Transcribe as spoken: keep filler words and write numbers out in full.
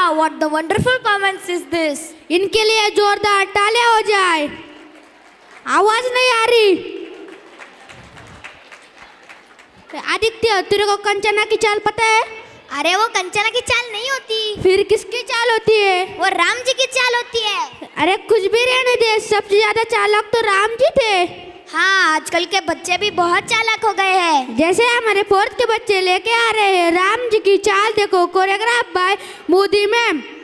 Wow, what the wonderful performance is this? इनके लिए जोरदार तालियां हो जाए। आवाज नहीं आ रही। आदित्य, तेरे को कंचना की चाल पता है? अरे वो कंचना की चाल नहीं होती, फिर किसकी चाल होती है? वो राम जी की चाल होती है। अरे कुछ भी रहने दे, सबसे ज्यादा चालाक तो राम जी थे। हाँ, आजकल के बच्चे भी बहुत चालाक हो गए हैं। जैसे हमारे फोर्थ के बच्चे लेके आ रहे हैं राम जी की चाल, देखो, कोरियोग्राफ बाय मोदी मैम।